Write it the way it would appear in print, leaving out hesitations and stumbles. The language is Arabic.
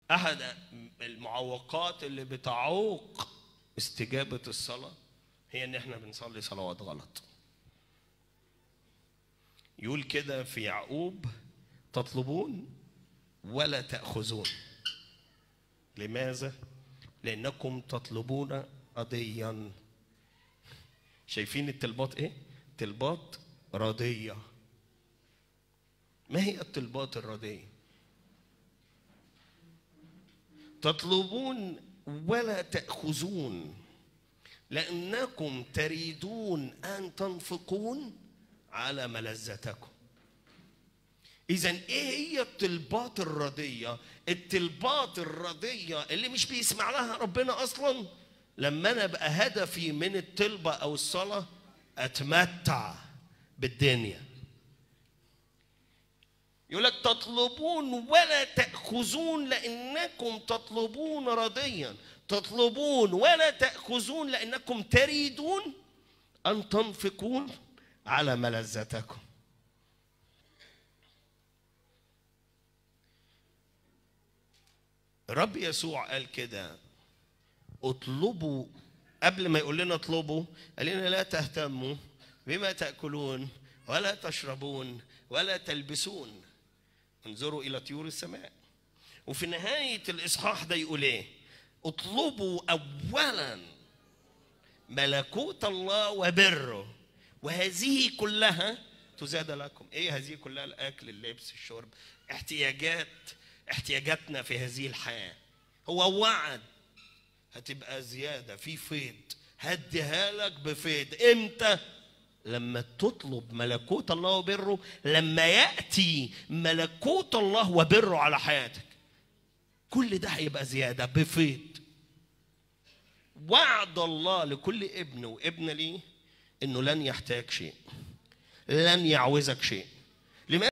أحد المعوقات اللي بتعوق استجابة الصلاة هي إن إحنا بنصلي صلوات غلط. يقول كده في يعقوب: تطلبون ولا تأخذون. لماذا؟ لأنكم تطلبون رضيا. شايفين الطلبات إيه؟ طلبات رضية. ما هي الطلبات الرضية؟ تطلبون ولا تأخذون لأنكم تريدون أن تنفقون على ملذتكم. إذن إيه هي الطلبات الرضية؟ الطلبات الرضية اللي مش بيسمع لها ربنا أصلا، لما أنا بقى هدفي من الطلبة أو الصلاة أتمتع بالدنيا. يقول لك تطلبون ولا تأخذون لأنكم تطلبون رضيا. تطلبون ولا تأخذون لأنكم تريدون أن تنفقون على ملذتكم. الرب يسوع قال كده: اطلبوا. قبل ما يقول لنا اطلبوا قال لنا لا تهتموا بما تأكلون ولا تشربون ولا تلبسون، انظروا إلى طيور السماء. وفي نهاية الإصحاح ده يقول إيه؟ اطلبوا أولا ملكوت الله وبره وهذه كلها تزاد لكم. إيه هذه كلها؟ الأكل، اللبس، الشرب، احتياجاتنا في هذه الحياة. هو وعد هتبقى زيادة في فيض، هديها لك بفيض. إمتى؟ لما تطلب ملكوت الله وبره، لما يأتي ملكوت الله وبره على حياتك، كل ده هيبقى زيادة بفيض. وعد الله لكل ابن وابن ليه إنه لن يحتاج شيء، لن يعوزك شيء.